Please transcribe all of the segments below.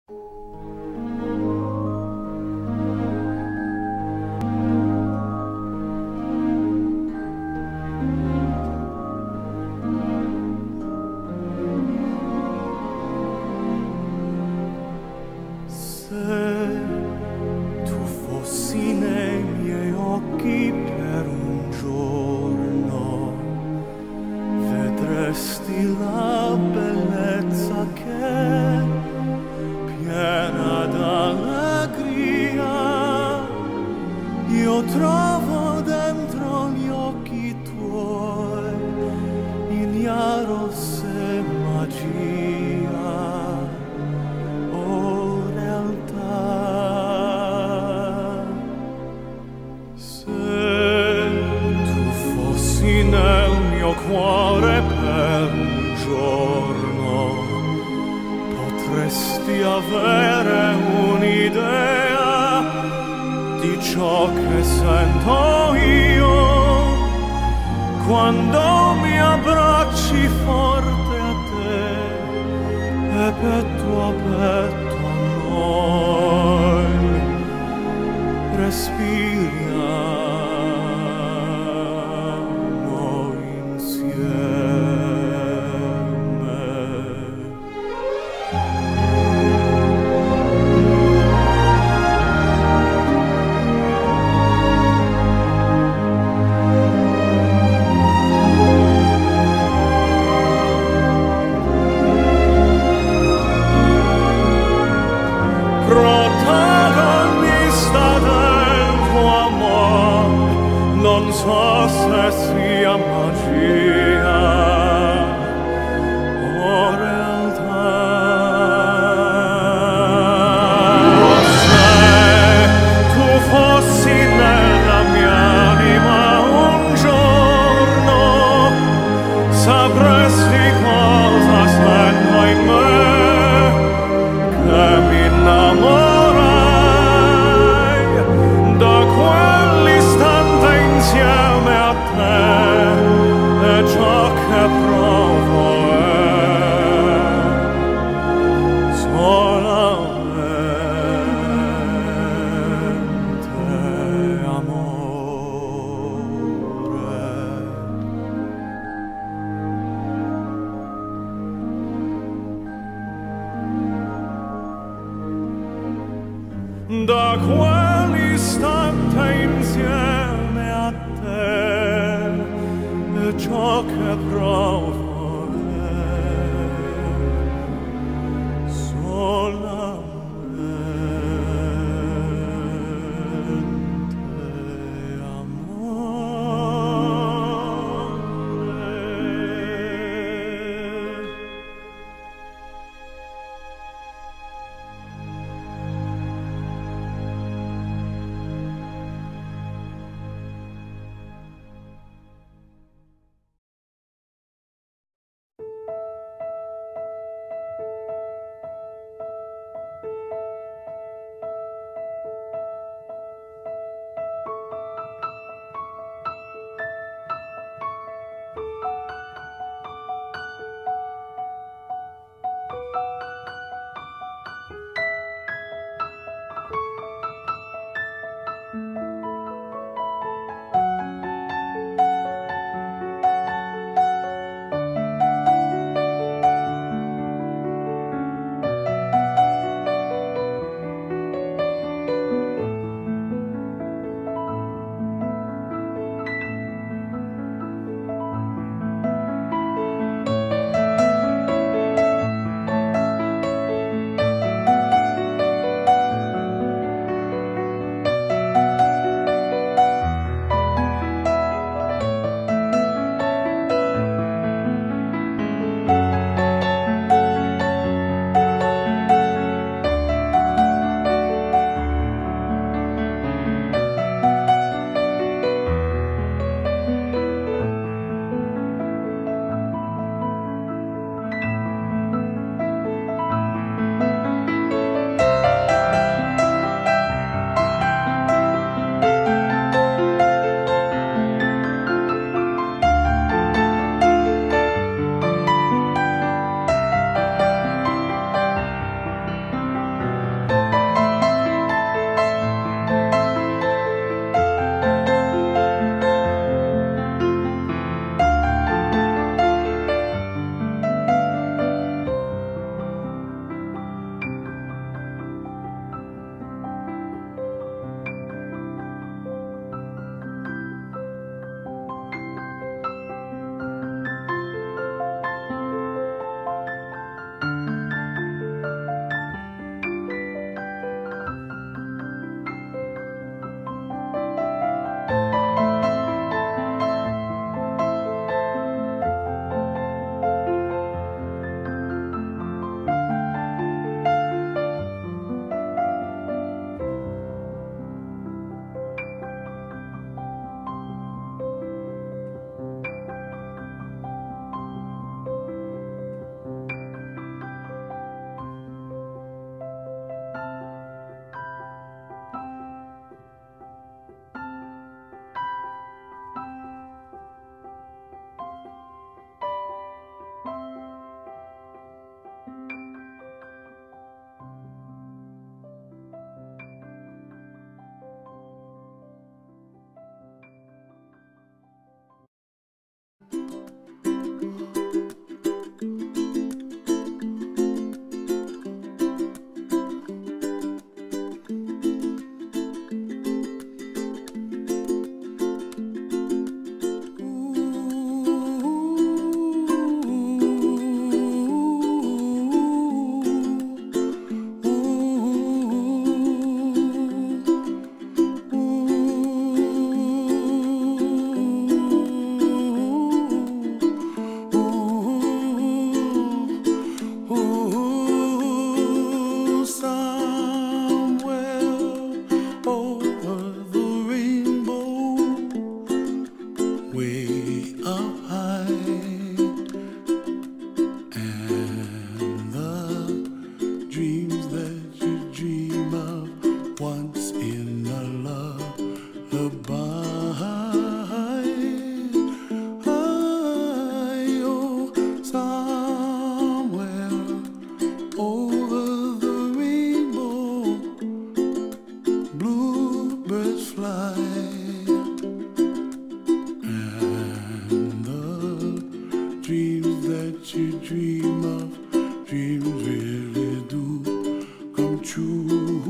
Se tu fossi nei miei occhi per un giorno, vedresti la bellezza che, piena d'allegria, io trovo dentro gli occhi tuoi, ignaros e magia. Nel mio cuore per un giorno potresti avere un'idea di ciò che sento io quando mi abbracci forte a te e petto a petto noi respiriamo. Protagonista del tuo amore, non so se sia magia o realtà. Se tu fossi nella mia anima un giorno, sapresti cosa sento in me, che mi innamora. Ciò che provo è solamente amore. Da quell'istante insieme a te, ciò che provo true.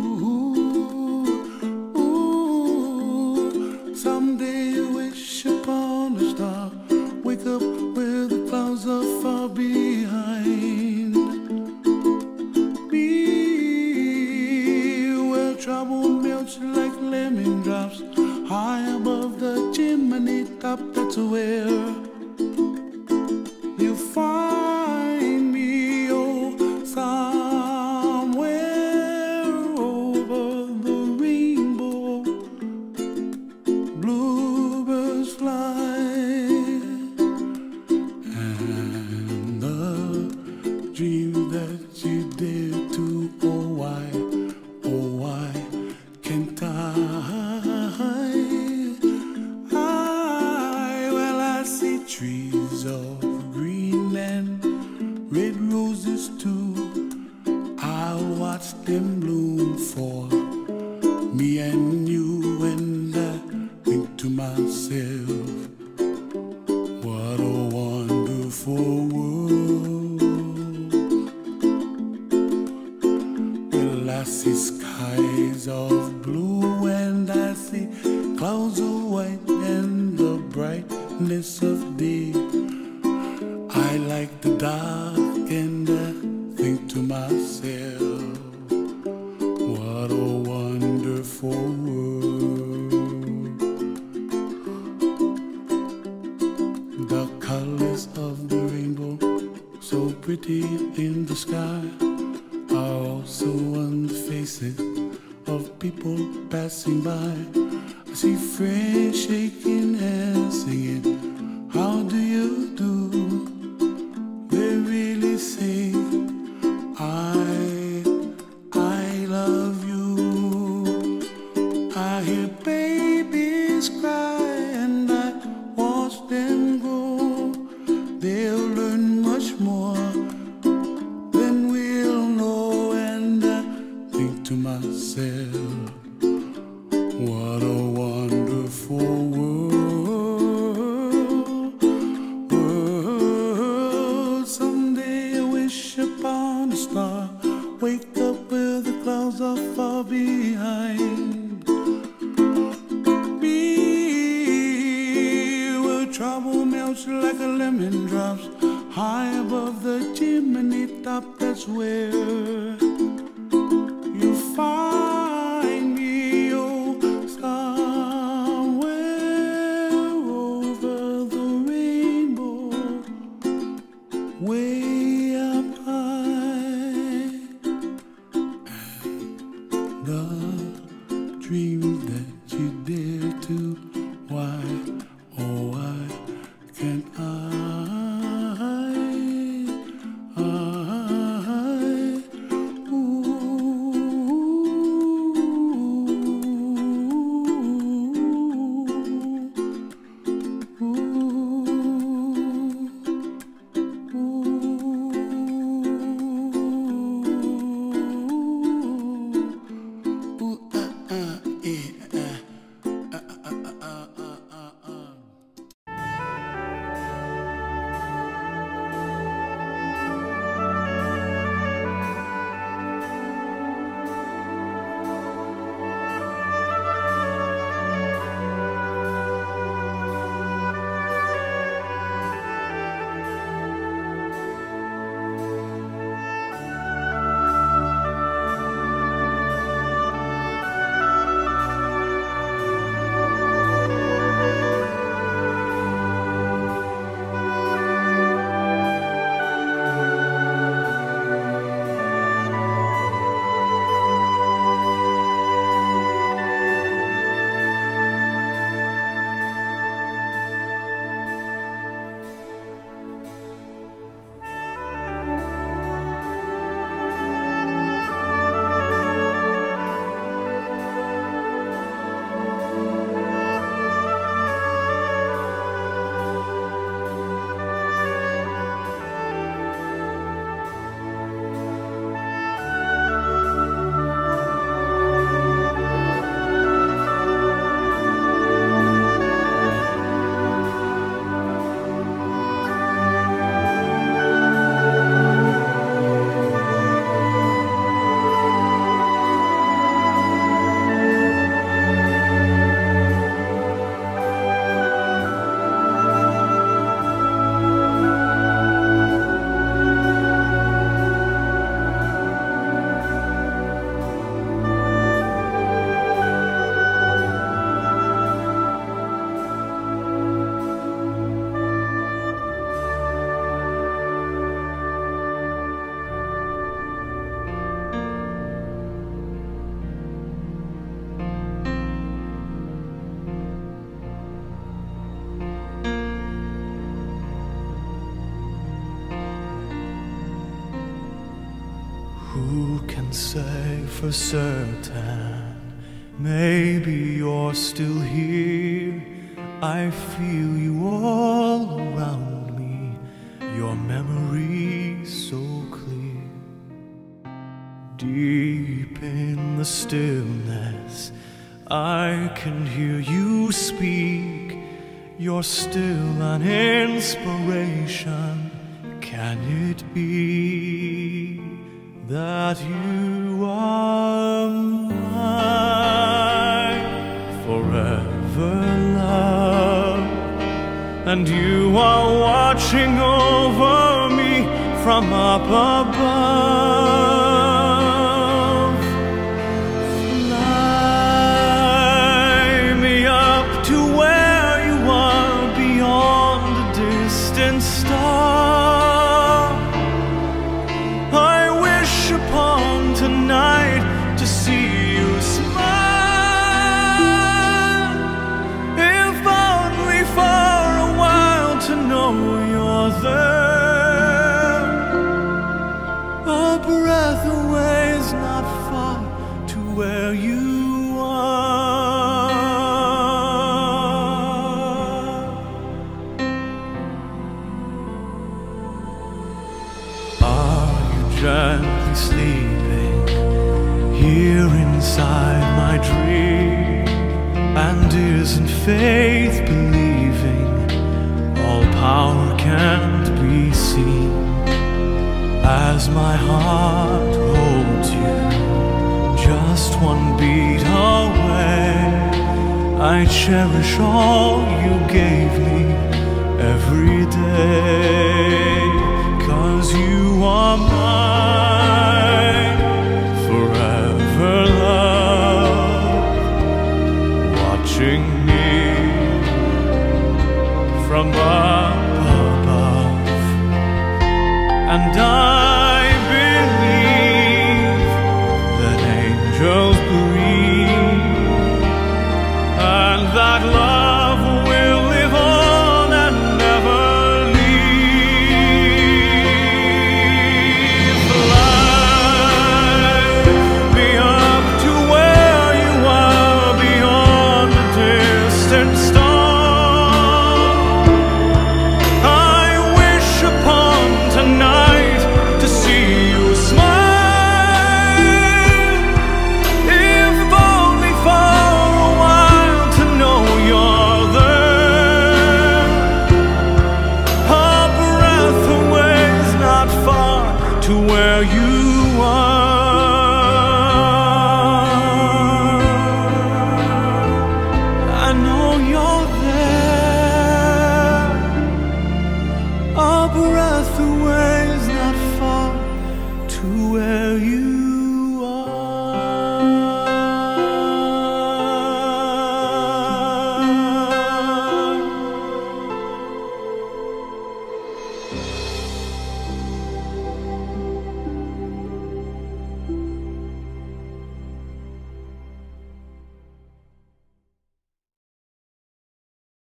Ooh, someday you wish upon a star, wake up where the clouds are far behind me, where trouble melts like lemon drops high above the chimney top. That's where you find me, oh, somewhere over the rainbow. Bluebirds fly, and the dream that you dare to, oh why can't I? Well, I see trees of green and red roses too. I'll watch them bloom for me and you, and I think to myself, what a wonderful world. Well, I see skies of blue and I see clouds of white and the brightness of day. I like the dark and I think to myself, what a wonderful world. The colors of the rainbow, so pretty in the sky, are also on the faces of people passing by. I see friends shaking hands singing, how do you do? They really say, I love you. I hear babies cry and I watch them grow. They'll learn much more than we'll know, and I think to myself, what a wonderful world. Someday I wish upon a star, wake up where the clouds are far behind me, where trouble melts like a lemon drops high above the chimney top. That's where you find me, oh, somewhere over the rainbow, way up high. And the dreams that you dare to, why, oh, why can't I Who can say for certain? Maybe you're still here. I feel you all around me, your memory so clear. Deep in the stillness, I can hear you speak. You're still an inspiration. Can it be that you are mine forever, love? And you are watching over me from up above. Fly me up to where you are, beyond the distant star. I wish upon tonight to see you smile, if only for a while to know you're there. A breath away is not far to where you are. Gently sleeping here inside my dream? And isn't faith believing all power can't be seen? As my heart holds you just one beat away, I cherish all you gave me every day. 'Cause you are mine